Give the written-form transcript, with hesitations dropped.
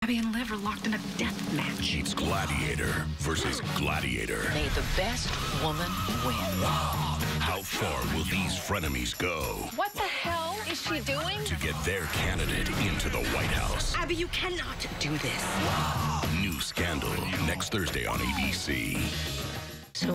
Abby and Liv are locked in a death match. It's Gladiator versus Gladiator. May the best woman win. How far will these frenemies go What the hell is she doing? to get their candidate into the White House? Abby, you cannot do this. New Scandal, next Thursday on ABC.